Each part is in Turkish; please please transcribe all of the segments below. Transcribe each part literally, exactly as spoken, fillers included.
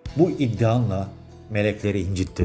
bu iddianla melekleri incittin.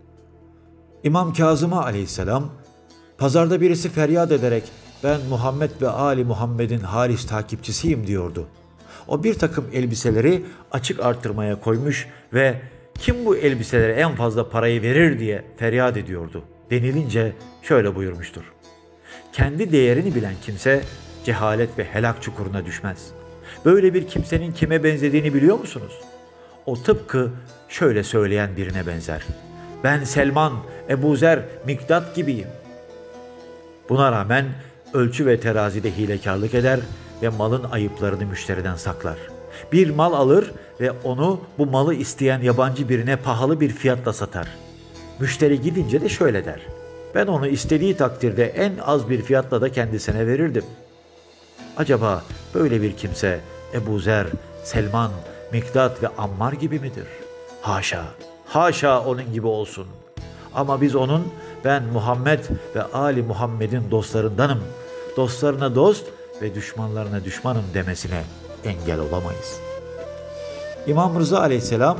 İmam Kazım'a aleyhisselam, pazarda birisi feryat ederek ben Muhammed ve Ali Muhammed'in halis takipçisiyim diyordu. O bir takım elbiseleri açık artırmaya koymuş ve kim bu elbiselere en fazla parayı verir diye feryat ediyordu denilince şöyle buyurmuştur. Kendi değerini bilen kimse cehalet ve helak çukuruna düşmez. Böyle bir kimsenin kime benzediğini biliyor musunuz? O tıpkı şöyle söyleyen birine benzer. Ben Selman, Ebu Zer, Mikdat gibiyim. Buna rağmen ölçü ve terazide hilekarlık eder ve malın ayıplarını müşteriden saklar. Bir mal alır ve onu bu malı isteyen yabancı birine pahalı bir fiyatla satar. Müşteri gidince de şöyle der. Ben onu istediği takdirde en az bir fiyatla da kendisine verirdim. Acaba böyle bir kimse Ebu Zer, Selman, Mikdat ve Ammar gibi midir? Haşa, haşa onun gibi olsun. Ama biz onun ben Muhammed ve Ali Muhammed'in dostlarındanım, dostlarına dost ve düşmanlarına düşmanım demesine engel olamayız. İmam Rıza aleyhisselam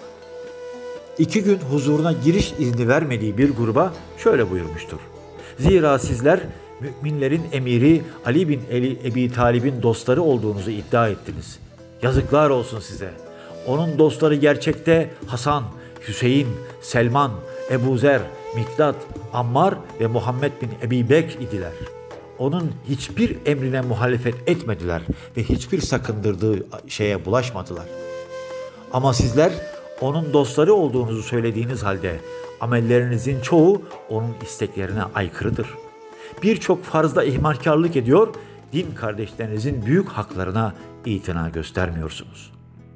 iki gün huzuruna giriş izni vermediği bir gruba şöyle buyurmuştur. Zira sizler müminlerin emiri Ali bin Eli Ebi Talib'in dostları olduğunuzu iddia ettiniz. Yazıklar olsun size. Onun dostları gerçekte Hasan, Hüseyin, Selman, Ebu Zer, Mikdat, Ammar ve Muhammed bin Ebi Bekr idiler. Onun hiçbir emrine muhalefet etmediler ve hiçbir sakındırdığı şeye bulaşmadılar. Ama sizler onun dostları olduğunuzu söylediğiniz halde amellerinizin çoğu onun isteklerine aykırıdır. Birçok farzda ihmalkarlık ediyor, din kardeşlerinizin büyük haklarına itina göstermiyorsunuz.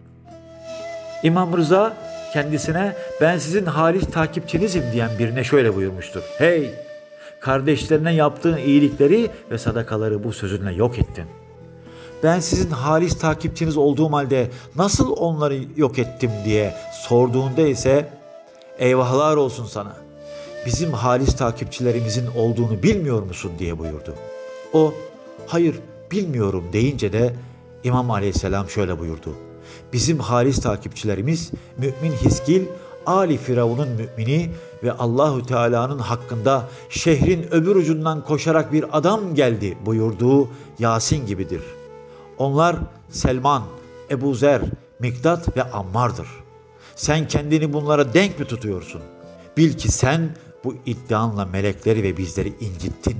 İmam Rıza kendisine ben sizin halis takipçinizim diyen birine şöyle buyurmuştur. Hey! Kardeşlerine yaptığın iyilikleri ve sadakaları bu sözünle yok ettin. Ben sizin halis takipçiniz olduğum halde nasıl onları yok ettim diye sorduğunda ise eyvahlar olsun sana. Bizim halis takipçilerimizin olduğunu bilmiyor musun diye buyurdu. O hayır bilmiyorum deyince de İmam Aleyhisselam şöyle buyurdu. Bizim halis takipçilerimiz mümin Hiskil, Ali Firavun'un mümini ve Allahu Teala'nın hakkında şehrin öbür ucundan koşarak bir adam geldi buyurduğu Yasin gibidir. Onlar Selman, Ebu Zer, Mikdat ve Ammar'dır. Sen kendini bunlara denk mi tutuyorsun? Bil ki sen bu iddianla melekleri ve bizleri incittin.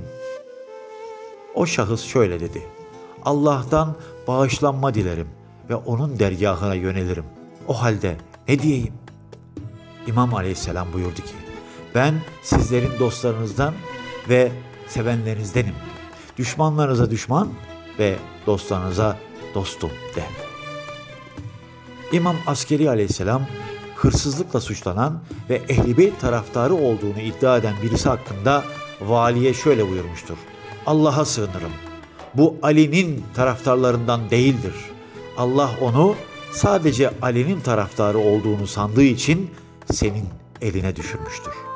O şahıs şöyle dedi. Allah'tan bağışlanma dilerim ve onun dergahına yönelirim. O halde ne diyeyim? İmam Aleyhisselam buyurdu ki, ben sizlerin dostlarınızdan ve sevenlerinizdenim. Düşmanlarınıza düşman ve dostlarınıza dostum de. İmam Askeri Aleyhisselam, hırsızlıkla suçlanan ve Ehl-i Beyt taraftarı olduğunu iddia eden birisi hakkında valiye şöyle buyurmuştur. Allah'a sığınırım. Bu Ali'nin taraftarlarından değildir. Allah onu sadece Ali'nin taraftarı olduğunu sandığı için senin eline düşürmüştür.